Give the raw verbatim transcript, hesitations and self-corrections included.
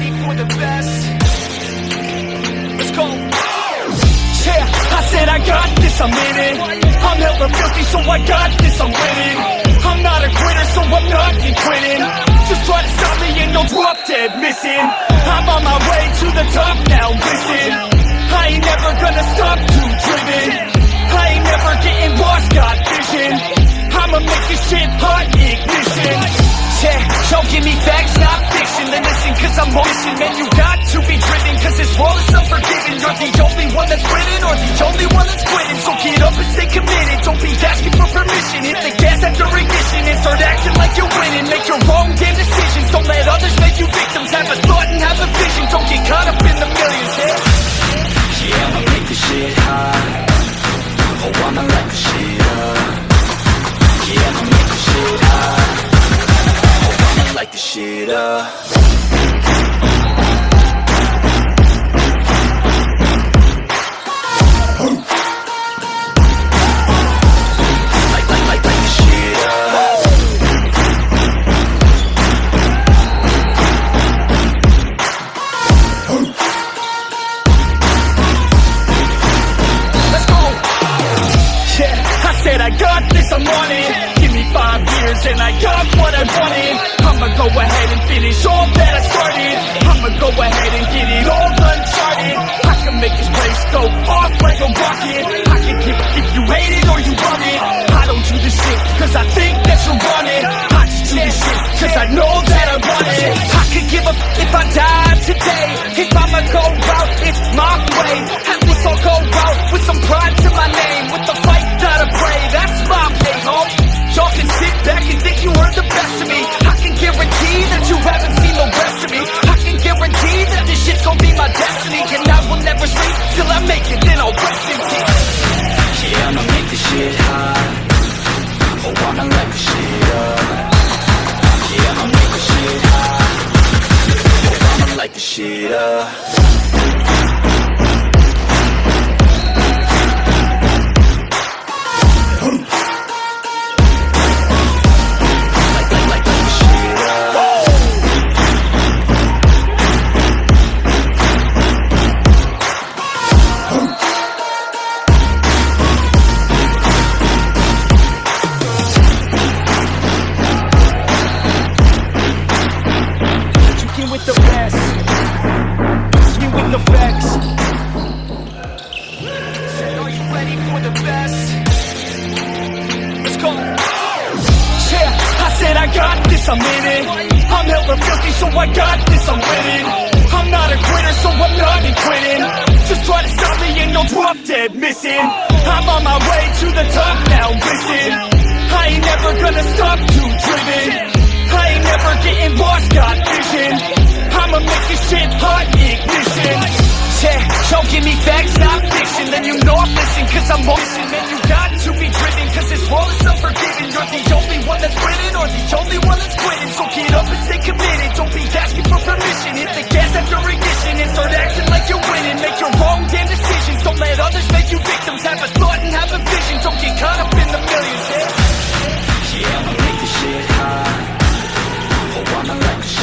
ready for the best. Let's go. Yeah, I said I got this, I'm in it. I'm hella filthy, so I got this, I'm winning. I'm not a quitter, so I'm not quitting. Just try to stop me and you'll drop dead missing. I'm on my way to the top now, listen. I ain't never gonna stop, too driven. I ain't never getting lost, got vision. I'ma make this shit hot, ignition. Yeah, don't give me facts, not fiction. Then listen, cause I'm motion. Man, you got to be driven, cause this world is unforgiving. You're the only one that's winning, or the only one that's quitting. So get up and stay committed, don't be asking for permission. Hit the gas after ignition and start acting like you're winning. Make your own damn decisions, don't let others make you victims. Have a thought and have a vision, don't get caught up in the millions. Yeah, yeah, I'ma make this shit hot. Oh, I'ma light this shit up. Yeah, I'ma make this shit hot. Light the shit up. Light, light, light, light the shit up. Let's go. Yeah, I said I got this, I'm on it. Give me five years and I got what I wanted. I'ma go ahead and finish all that I started. I'ma go ahead and get it all uncharted. I can make this place go off like a rocket. I can give it if you hate it or you want it. I don't do this shit cause I think that you want it. I just do this shit cause I know that I want it. I could give a f if I die today. If I'ma go out, it's my way. At least I'll go out with some pride to my name. With the fight that I pray, that's my pay, home. Y'all can sit back and think you heard the best of me. I can guarantee that you haven't seen the rest of me. I can guarantee that this shit's gonna be my destiny. And I will never sleep till I make it, then I'll rest in peace. Yeah, I'ma make this shit hot. Oh, I'ma light this shit up. Yeah, I'ma make this shit hot. Oh, I'ma light this shit up. With the best, swing with the facts. Said, are you ready for the best? Let's go. Yeah, I said I got this, I'm in it. I'm hella filthy, so I got this, I'm winning. I'm not a quitter, so I'm not quitting. Just try to stop me and you'll drop dead missing. I'm on my way to the top now, listen. I ain't never gonna stop, too driven. I ain't never getting lost, got vision. I'ma make this shit hot, ignition. Yeah, don't give me facts, not fiction. Then you know I'm listening, cause I'm motion. Man, you got to be driven, cause this world is unforgiving. You're the only one that's winning, or the only one that's quitting. So get up and stay committed, don't be asking for permission. Hit the gas after ignition and start acting like you're winning. Make your own damn decisions, don't let others make you victims. Have a thought and have a vision, don't get caught up in the millions. Yeah, yeah, I'ma make this shit hot. Oh, I'ma light this shit